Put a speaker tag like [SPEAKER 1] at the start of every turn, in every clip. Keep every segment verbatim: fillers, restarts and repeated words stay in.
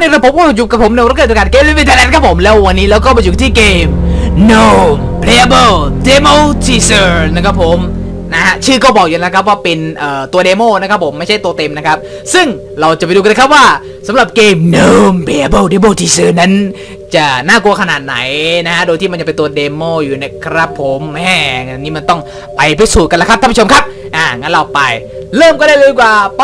[SPEAKER 1] ในระบบว่าอยู่กับผมในรายการเกมเล่นแต่ละครับผมแล้ววันนี้เราก็มาอยู่ที่เกม No Playable Demo Teaser นะครับผมนะฮะชื่อก็บอกอยู่แล้วครับว่าเป็นเอ่อตัวเดโมนะครับผมไม่ใช่ตัวเต็มนะครับซึ่งเราจะไปดูกันนะครับว่าสำหรับเกม No Playable Demo Teaser นั้นจะน่ากลัวขนาดไหนนะฮะโดยที่มันจะเป็นตัวเดโมอยู่นะครับผมแหมนี่มันต้องไปพิสูจน์กันแล้วครับท่านผู้ชมครับอ่างั้นเราไปเริ่มก็ได้เลยดีกว่าไป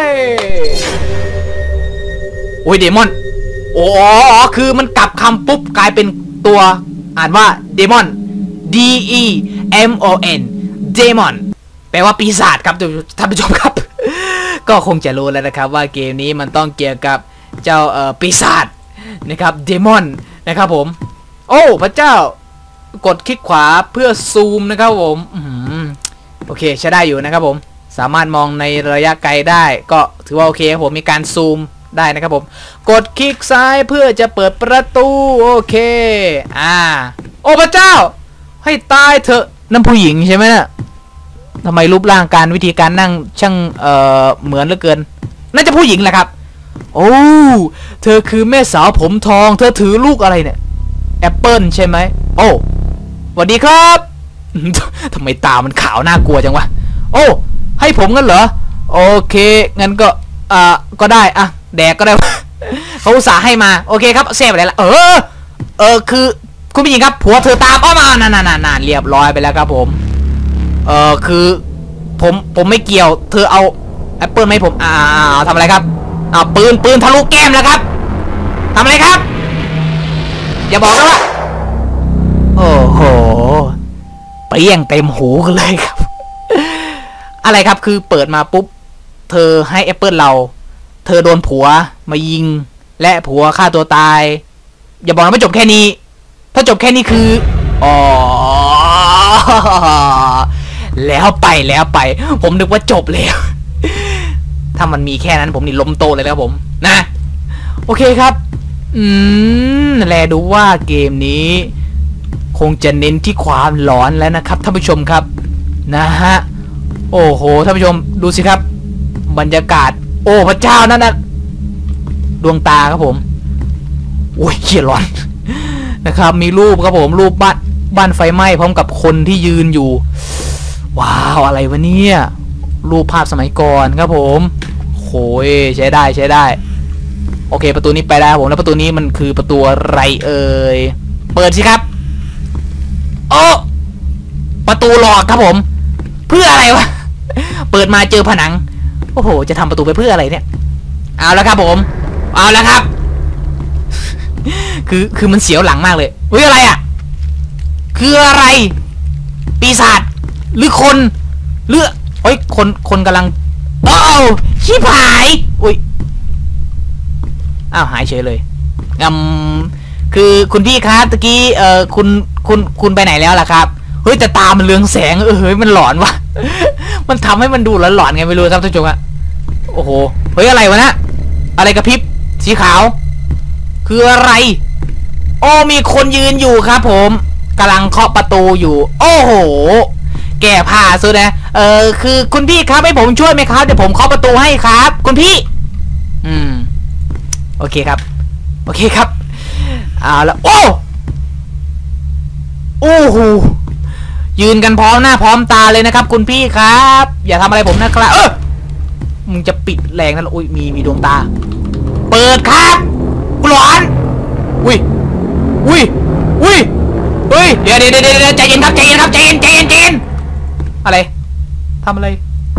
[SPEAKER 1] โอ้ยเดมอนโอ้คือมันกลับคำปุ๊บกลายเป็นตัวอ่านว่าเดมอน D E M O N เดมอนแปลว่าปีศาจครับท่านผู้ชมครับ ก็คงจะรู้แล้วนะครับว่าเกมนี้มันต้องเกี่ยวกับเจ้าเอ่อปีศาจนะครับเดมอนนะครับผมโอ้พระเจ้ากดคลิกขวาเพื่อซูมนะครับผมโอเคใช้ได้อยู่นะครับผมสามารถมองในระยะไกลได้ก็ถือว่าโอเคผมมีการซูมได้นะครับผมกดคลิกซ้ายเพื่อจะเปิดประตูโอเคอ่าโอ้พระเจ้าให้ตายเถอะนั่นผู้หญิงใช่ไหมนะ่ะทำไมรูปร่างการวิธีการนั่งช่างเอ่อเหมือนเหลือเกินน่าจะผู้หญิงแหละครับโอ้เธอคือแม่สาวผมทองเธอถือลูกอะไรเนี่ยแอปเปิลใช่ไหมโอ้สวัสดีครับ ทำไมตามันขาวน่ากลัวจังวะโอ้ให้ผมกันเหรอโอเคงั้นก็อ่าก็ได้อะแดกก็ได้ เขาอุตส่าห์ให้มาโอเคครับเซฟอะไรละเออเออคือคุณผู้หญิงครับผัวเธอตามอ้อมานานานานเรียบร้อยไปแล้วครับผมเออคือผมผมไม่เกี่ยวเธอเอาแอปเปิลให้ผมอ่าทำอะไรครับอ่าปืนปืนทะลุแก้มแล้วครับทำอะไรครับอย่าบอกนะว่าโอ้โหเปี้ยงเต็มหูกันเลยครับอะไรครับคือเปิดมาปุ๊บเธอให้แอปเปิลเราเธอโดนผัวมายิงและผัวฆ่าตัวตายอย่าบอกนะไม่จบแค่นี้ถ้าจบแค่นี้คืออ๋อแล้วไปแล้วไปผมนึกว่าจบแล้วถ้ามันมีแค่นั้นผมนี่ล้มโตเลยแล้วผมนะโอเคครับอืมแลดูว่าเกมนี้คงจะเน้นที่ความหลอนแล้วนะครับท่านผู้ชมครับนะฮะโอ้โหท่านผู้ชมดูสิครับบรรยากาศโอ้พระเจ้านั่นนะดวงตาครับผมโอ้ยเขียร้อนนะครับมีรูปครับผมรูปบ้านบ้านไฟไหม้พร้อมกับคนที่ยืนอยู่ว้าวอะไรวะเนี่ยรูปภาพสมัยก่อนครับผมโหยใช้ได้ใช้ได้โอเคประตูนี้ไปได้ผมแล้วประตูนี้มันคือประตูอะไรเอ่ยเปิดสิครับโอ้ประตูหลอกครับผมเพื่ออะไรวะเปิดมาเจอผนังโอ้โหจะทำประตูไปเพื่ออะไรเนี่ยเอาแล้วครับผมเอาแล้วครับคือคือมันเสียวหลังมากเลยเฮ้ยอะไรอ่ะคืออะไรปีศาจหรือคนหรือเฮ้ยคนคนกำลังโอ้ชิบหายอุ้ยอ้าวหายเฉยเลยอืมคือคุณพี่คะตะกี้เอ่อคุณคุณคุณไปไหนแล้วล่ะครับเฮ้ยแต่ตามันเรืองแสงเออเฮ้ยมันหลอนวะมันทำให้มันดูหลอนๆไงไม่รู้ครับท่านผู้ชมอะโอ้โหเฮ้ยอะไรวะนะอะไรกระพริบสีขาวคืออะไรโอ้มีคนยืนอยู่ครับผมกำลังเคาะประตูอยู่โอ้โหแก่ผ้าสุดนะเออคือคุณพี่ครับให้ผมช่วยไหมครับเดี๋ยวผมเคาะประตูให้ครับคุณพี่อืมโอเคครับโอเคครับเอาละโอ้โอ้โหยืนกันพร้อมหน้าพร้อมตาเลยนะครับคุณพี่ครับอย่าทำอะไรผมนะครับเออมึงจะปิดแรงนั่นอุ้ยมีมีดวงตาเปิดครับกูร้อนอุ้ยอุ้ยอุ้ยเฮ้ยเดี๋ยวเดี๋ยวเดี๋ยวใจเย็นครับใจเย็นครับใจเย็นใจเย็นใจเย็นอะไรทำอะไร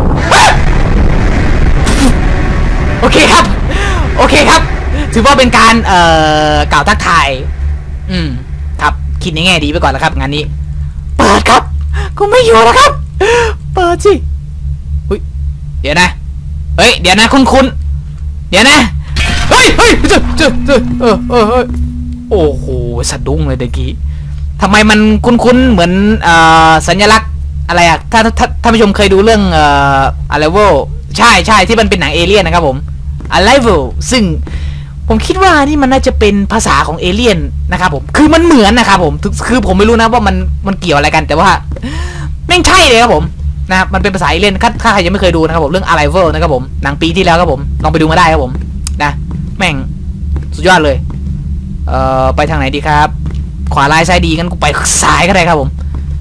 [SPEAKER 1] โอเคครับโอเคครับถือว่าเป็นการเอ่อกล่าวทักทายอืมครับคิดในแง่ดีไปก่อนแล้วครับงานนี้เปิดครับกูไม่อยู่แล้วครับเปิดสิอุ้ยเดี๋ยวนะเฮ้ยเดี๋ยวนะคุณคุณเดี๋ยวนะเฮ้ยเฮ้ยเจอเจอเจอเออเออเออโอ้โหสะดุ้งเลยเมื่อกี้ทำไมมันคุ้นๆเหมือนอ่าสัญลักษณ์อะไรอะถ้าถ้าท่านผู้ชมเคยดูเรื่องเอ่อ Arrival ใช่ใช่ที่มันเป็นหนังเอเลี่ยนนะครับผม Arrival ซึ่งผมคิดว่านี่มันน่าจะเป็นภาษาของเอเลี่ยนนะครับผมคือมันเหมือนนะครับผมคือผมไม่รู้นะว่ามันมันเกี่ยวอะไรกันแต่ว่าแม่งใช่เลยครับผมนะครับมันเป็นภาษาเอเลี่ยนถ้าใครยังไม่เคยดูนะครับผมเรื่อง Arrival นะครับผมหนังปีที่แล้วครับผมลองไปดูมาได้ครับผมนะแม่งสุดยอดเลยเอ่อไปทางไหนดีครับขวาลายซ้ายดีงั้นกูไปซ้ายก็ได้ครับผม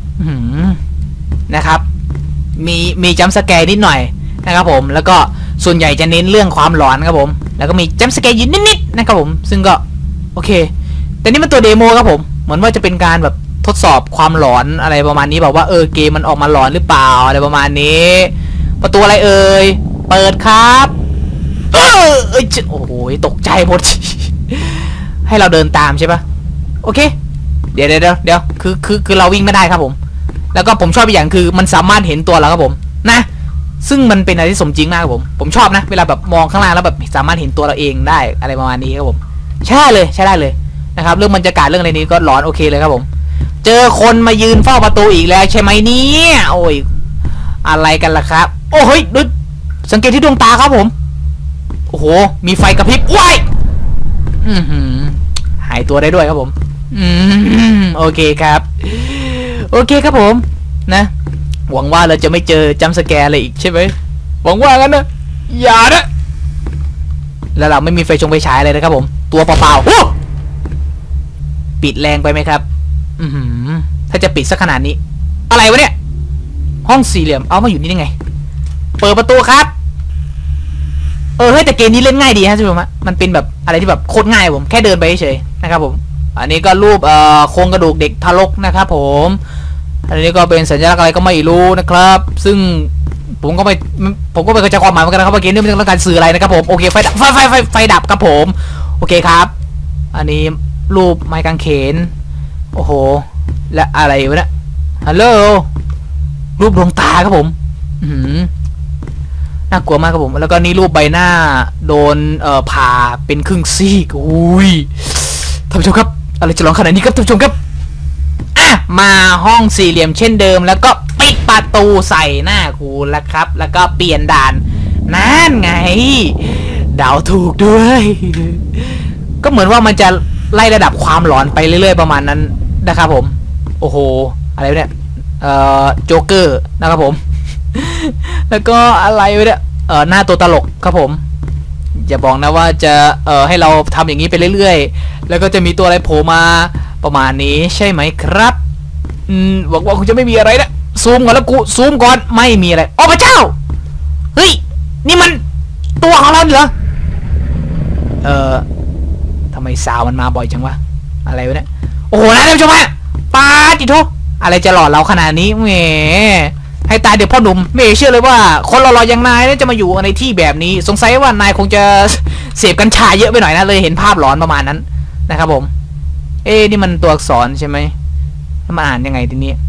[SPEAKER 1] นะครับมีมีจัมป์สแกร์นิดหน่อยนะครับผมแล้วก็ส่วนใหญ่จะเน้นเรื่องความหลอนครับผมแล้วก็มีจัมป์สแกร์อยู่นิดๆนะครับผมซึ่งก็โอเคแต่นี่มันตัวเดโมครับผมเหมือนว่าจะเป็นการแบบทดสอบความหลอนอะไรประมาณนี้แบบว่าเออเกมมันออกมาหลอนหรือเปล่าอะไรประมาณนี้ประตูอะไรเอ่ยเปิดครับเออเอ้ยโอ้โหตกใจหมด ให้เราเดินตามใช่ปะโอเคเดี๋ยวเดี๋ยวเดี๋ยวคือคือคือเราวิ่งไม่ได้ครับผมแล้วก็ผมชอบอีกอย่างคือมันสามารถเห็นตัวเราครับผมนะซึ่งมันเป็นอะไรที่สมจริงมากครับผมผมชอบนะเวลาแบบมองข้างล่างแล้วแบบสามารถเห็นตัวเราเองได้อะไรประมาณนี้ครับผมใช่ได้เลยใช่ได้เลยนะครับเรื่องบรรยากาศเรื่องอะไรนี้ก็หลอนโอเคเลยครับผมเจอคนมายืนเฝ้าประตูอีกแล้วใช่ไหมเนี่ยโอ้ยอะไรกันล่ะครับโอ้เฮ้ยดูสังเกตที่ดวงตาครับผมโอ้โหมีไฟกระพริบว้ายอือหือหายตัวได้ด้วยครับผมอืมโอเคครับโอเคครับผมนะหวังว่าเราจะไม่เจอจัมป์สแกร์อะไรอีกใช่ไหมหวังว่างั้นนะอย่านะแล้วเราไม่มีไฟชงไฟฉายเลยนะครับผมตัวเปล่าๆปิดแรงไปไหมครับอือหือถ้าจะปิดสักขนาดนี้อะไรวะเนี่ยห้องสี่เหลี่ยมเอามาอยู่นี่ได้ไงเปิดประตูครับเออเฮ้ยแต่เกมนี้เล่นง่ายดีฮะท่านผู้ชมมันเป็นแบบอะไรที่แบบโคตรง่ายผมแค่เดินไปเฉยนะครับผมอันนี้ก็รูปเอ่อโครงกระดูกเด็กทารกนะครับผมอันนี้ก็เป็นสัญลักษณ์อะไรก็ไม่รู้นะครับซึ่งผมก็ไม่ผมก็ไม่เข้าใจความหมายเหมือนกันนะครับว่าเกมนี้มันต้องการสื่ออะไรนะครับผมโอเคไฟดับไฟไฟไฟไฟดับครับผมโอเคครับอันนี้รูปไม้กางเขนโอ้โหและอะไรวะเนี่ยฮัลโหลรูปดวงตาครับผมอืมน่ากลัวมากครับผมแล้วก็นี่รูปใบหน้าโดนเอ่อผ่าเป็นครึ่งซีกอุ้ยท่านผู้ชมครับอะไรจะร้องขนาดนี้ครับท่านผู้ชมครับอ่ะมาห้องสี่เหลี่ยมเช่นเดิมแล้วก็ปิดประตูใส่หน้ากูแล้วครับแล้วก็เปลี่ยนด่านนั่นไงเดาถูกด้วยก็เหมือนว่ามันจะไล่ระดับความหลอนไปเรื่อยๆประมาณนั้นนะครับผมโอ้โหอะไรเนี่ยเอ่อโจ๊กเกอร์นะครับผมแล้วก็อะไรวะเนี่ยเอ่อหน้าตัวตลกครับผมอย่าบอกนะว่าจะเอ่อให้เราทำอย่างนี้ไปเรื่อยๆแล้วก็จะมีตัวอะไรโผล่มาประมาณนี้ใช่ไหมครับอืมหวังว่าคงจะไม่มีอะไรนะซูมก่อนแล้วกูซูมก่อนไม่มีอะไรโอ้พระเจ้าเฮ้ยนี่มันตัวของเราเหรอเอ่อทำไมสาวมันมาบ่อยจังวะอะไรวะเนี่ยโอ้โหนะท่านผู้ชมฮะปาจิโตอะไรจะหลอกเราขนาดนี้แหมให้ตายเดี๋ยวพ่อหนุ่มไม่เชื่อเลยว่าคนหล่อๆอย่างนายจะมาอยู่ในที่แบบนี้สงสัยว่านายคงจะเสพกัญชาเยอะไปหน่อยนะเลยเห็นภาพหลอนประมาณนั้นนะครับผมเอ๊นี่มันตัวอักษรใช่ไหมมาอ่านยังไงทีนี้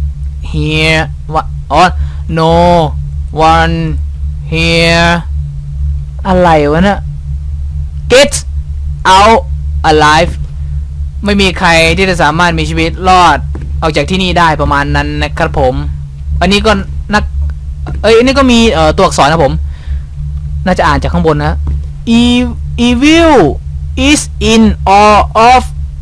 [SPEAKER 1] here ว่าอ๋อ no one here อะไรวะเนี่ย get out alive ไม่มีใครที่จะสามารถมีชีวิตรอดออกจากที่นี่ได้ประมาณนั้นนะครับผมอันนี้ก็นักเอ้ยอันนี้ก็มีเอ่อตัวอักษรนะผมน่าจะอ่านจากข้างบนนะ evil is in all of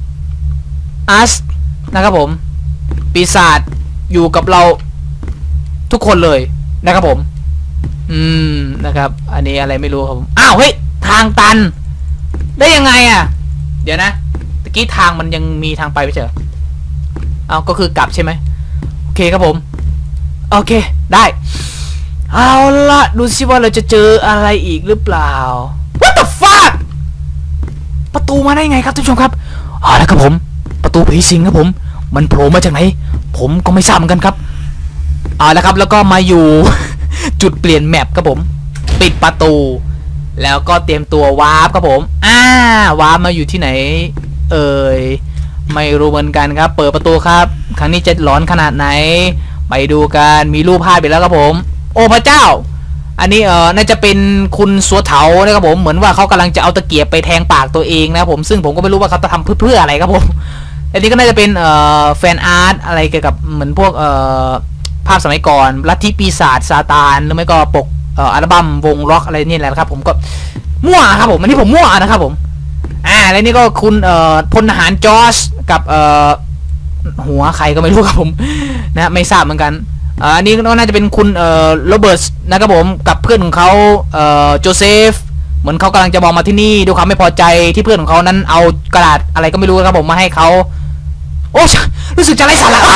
[SPEAKER 1] us นะครับผมปีศาจอยู่กับเราทุกคนเลยนะครับผมอืมนะครับอันนี้อะไรไม่รู้ครับผมอ้าวเฮ้ยทางตันได้ยังไงอ่ะเดี๋ยวนะตะกี้ทางมันยังมีทางไปไม่ใช่เหรอเอาก็คือกลับใช่ไหมโอเคครับผมโอเคได้เอาละดูสิว่าเราจะเจออะไรอีกหรือเปล่า What the fuck ประตูมาได้ไงครับท่านผู้ชมครับเอาละครับผมประตูผีสิงครับผมมันโผล่มาจากไหนผมก็ไม่ทราบเหมือนกันครับเอาละครับแล้วก็มาอยู่ จุดเปลี่ยนแมปครับผมปิดประตูแล้วก็เตรียมตัววาร์ปครับผมอ่าวาร์ปมาอยู่ที่ไหนเอ่ยไม่รู้เหมือนกันครับเปิดประตูครับครั้งนี้จะหลอนขนาดไหนไปดูกันมีรูปภาพไปแล้วครับผมโอ้พระเจ้าอันนี้เออน่าจะเป็นคุณสัวเถานะครับผมเหมือนว่าเขากำลังจะเอาตะเกียบไปแทงปากตัวเองนะครับผมซึ่งผมก็ไม่รู้ว่าเขาจะทำเพื่ออะไรครับผมอันนี้ก็น่าจะเป็นเอ่อแฟนอาร์ตอะไรเกี่ยวกับเหมือนพวกเอ่อภาพสมัยก่อนลัทธิปีศาจซาตานหรือไม่ก็ปกเอ่ออัลบั้มวงล็อกอะไรนี่แหละครับผมก็มั่วครับผมอันนี้ผมมั่วนะครับผมอ่าแล้วนี่ก็คุณเอ่อพลทหารจอร์จกับเอ่อหัวใครก็ไม่รู้ครับผมนะไม่ทราบเหมือนกันอันนี้ก็น่าจะเป็นคุณเอ่อโรเบิร์ตนะครับผมกับเพื่อนของเขาเอ่อโจเซฟโเหมือนเขากำลังจะมองมาที่นี่ด้วยความไม่พอใจที่เพื่อนของเขานั้นเอากระดาษอะไรก็ไม่รู้ครับผมมาให้เขาโอ้รู้สึกจะไร้สาระ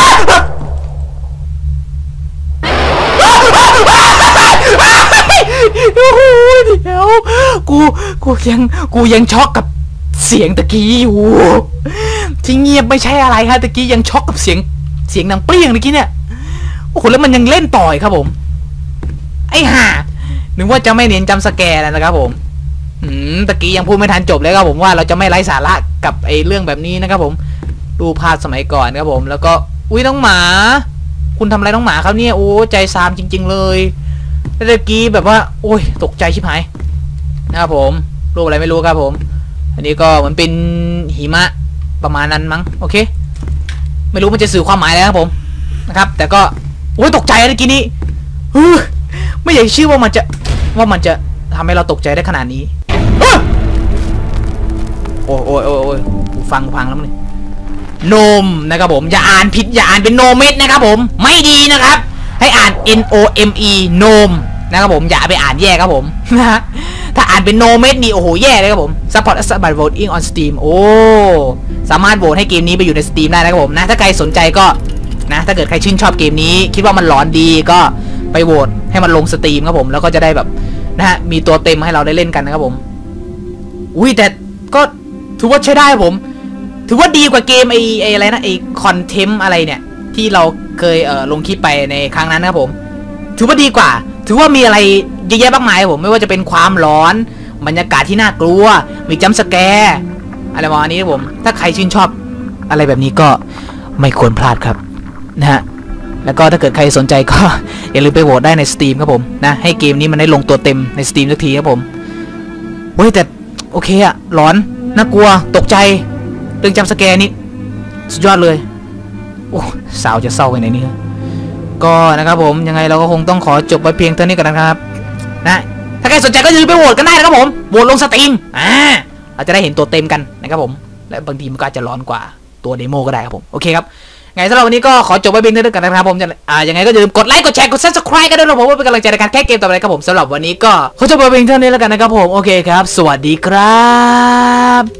[SPEAKER 1] โอ้โหเดี๋ยวกูกูยังกูยังช็อกกับเสียงตะกี้อยู่ที่เงียบไม่ใช่อะไรฮะตะกี้ยังช็อกกับเสียงเสียงดังเปรี้ยงตะกี้เนี่ยโอ้โหแล้วมันยังเล่นต่อยครับผมไอ้ห่านึกว่าจะไม่เน้นจำสแกร์แล้วนะครับผมอืมตะกี้ยังพูดไม่ทันจบเลยครับผมว่าเราจะไม่ไร้สาระกับไอ้เรื่องแบบนี้นะครับผมดูภาพสมัยก่อนครับผมแล้วก็อุ้ยน้องหมาคุณทำอะไรน้องหมาครับเนี่ยโอ้ใจซามจริงๆเลยแล้วตะกี้แบบว่าโอ้ยตกใจชิบหายนะครับผมรูปอะไรไม่รู้ครับผมอันนี้ก็เหมือนเป็นหิมะประมาณนั้นมั้งโอเคไม่รู้มันจะสื่อความหมายอะไรครับผมนะครับแต่ก็โอ้ยตกใจตะกี้นี้ไม่อยากเชื่อว่ามันจะว่ามันจะทำให้เราตกใจได้ขนาดนี้โอ้ยโอ้ยโอ้ยโอ้ยฟังฟังแล้วมั้งโนมนะครับผมอย่าอ่านผิดอย่าอ่านเป็นโนเมดนะครับผมไม่ดีนะครับให้อ่าน N O M E โนมนะครับผมอย่าไปอ่านแย่ครับผมนะถ้าอ่านเป็นโนเมดนี่โอ้โหแย่เลยครับผม support support voting on Steam โอ้สามารถโหวตให้เกมนี้ไปอยู่ใน Steam ได้นะครับผมนะถ้าใครสนใจก็นะถ้าเกิดใครชื่นชอบเกมนี้คิดว่ามันหลอนดีก็ไปโหวตให้มันลงสตรีมครับผมแล้วก็จะได้แบบนะฮะมีตัวเต็มให้เราได้เล่นกันนะครับผมอุ้ยแต่ก็ถือว่าใช้ได้ผมถือว่าดีกว่าเกมไอไออะไรนะไอคอนเทมอะไรเนี่ยที่เราเคยเอ่อลงคลิปไปในครั้งนั้นนะครับผมถือว่าดีกว่าถือว่ามีอะไรเยอะแยะมากมายผมไม่ว่าจะเป็นความร้อนบรรยากาศที่น่ากลัวมีจัมป์สแกร์อะไรประมาณนี้ครับผมถ้าใครชื่นชอบอะไรแบบนี้ก็ไม่ควรพลาดครับนะฮะแล้วก็ถ้าเกิดใครสนใจก็อย่าลืมไปโหวตได้ใน Steam ครับผมนะให้เกมนี้มันได้ลงตัวเต็มใน Steam สักทีครับผมเฮ้ยแต่โอเคอะหลอนน่ากลัวตกใจเรื่องจัมป์สแกร์นี่สุดยอดเลยโอ้สาวจะเศร้าไปไหนนี่ก็นะครับผมยังไงเราก็คงต้องขอจบไปเพียงเท่านี้ก่อนนะครับนะถ้าใครสนใจก็อย่าลืมไปโหวตกันได้นะครับผมโหวตลงสตรีมอ่าเราจะได้เห็นตัวเต็มกันนะครับผมและบางทีมันก็อาจจะร้อนกว่าตัวเดโมก็ได้ครับผมโอเคครับไงสำหรับวันนี้ก็ขอจบไปเพียงเท่านี้ก่อนนะครับผมอ่ายังไงก็อย่าลืมกดไลค์กดแชร์กด ซับสไครบ์ กันด้วยนะผมว่าเป็นกำลังใจในการแก้เกมต่อไปครับผมสำหรับวันนี้ก็ขอจบไปเพียงเท่านี้แล้วกันนะครับผมโอเคครับสวัสดีครับ